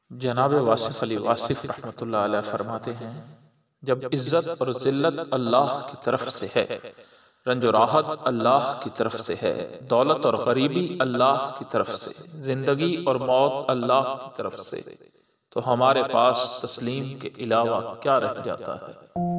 जनाब वासिफ अली वासिफ रहमतुल्लाह अलैह फरमाते हैं, जब इज्जत और जिल्लत अल्लाह की तरफ से है, रंजो राहत अल्लाह की तरफ से है, दौलत और गरीबी अल्लाह की तरफ से, जिंदगी और मौत अल्लाह की तरफ से, तो हमारे पास तस्लीम के अलावा क्या रह जाता है।